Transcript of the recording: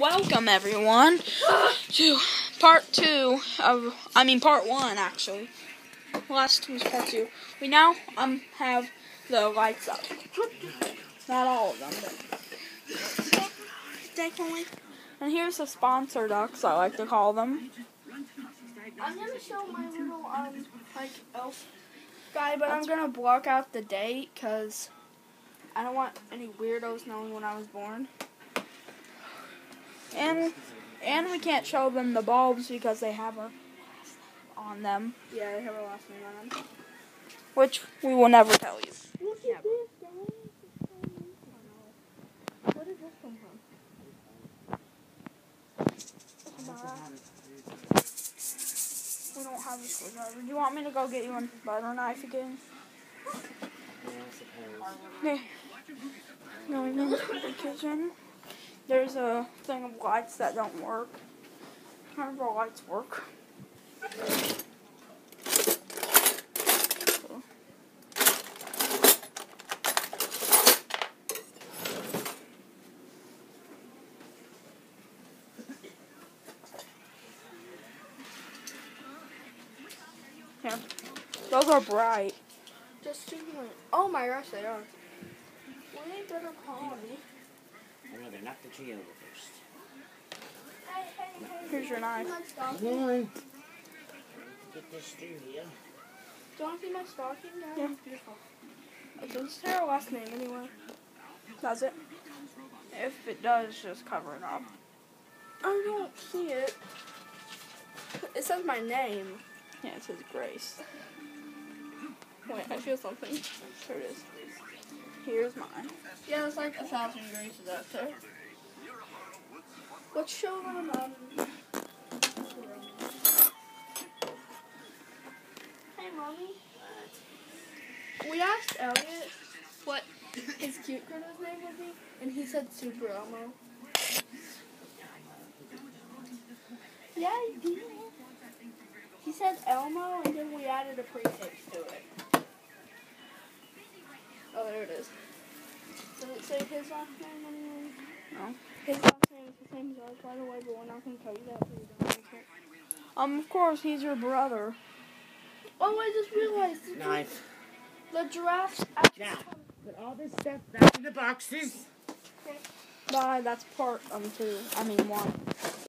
welcome everyone to part one actually. Last was part 2. We now have the lights up. Not all of them, but definitely. And here's the sponsor ducks, I like to call them. I'm gonna show my little elf guy, but I'm gonna block out the date because I don't want any weirdos knowing when I was born. And we can't show them the bulbs because they have a on them. Yeah, they have a last name on them. Which we will never tell you. Look at this, guys. Where did this come from? We don't have a screwdriver. Do you want me to go get you a butter knife again? Okay. Going into the kitchen. There's a thing of lights that don't work. None of our lights work. Here. Those are bright. Just oh my gosh, they are. Well, they better call me. I know, they're not the tree over first. Hey. Here's your knife. Come on. Get this through here. Do you want to see my stocking? Yeah. Beautiful. Does it have a last name anywhere? Does it? If it does, just cover it up. I don't see it. It says my name. Yeah, it says Grace. Wait, I feel something. There it is. Here's mine. Yeah, there's like 1,000 Graces out there. Let's show them, Hey, Mommy. We asked Elliot what his cute critters name would be, and he said Super Elmo. Yeah, he did. He said Elmo, and then we added a prefix to it. Oh, there it is. Does it say his last name anyway? No. His last name is the same as ours, by the way, but we're not going to tell you that so you don't like it. Of course, he's your brother. Oh, I just realized. Knife. The giraffes. Now, put all this stuff back in the boxes. Okay. Bye, that's part 2. 1.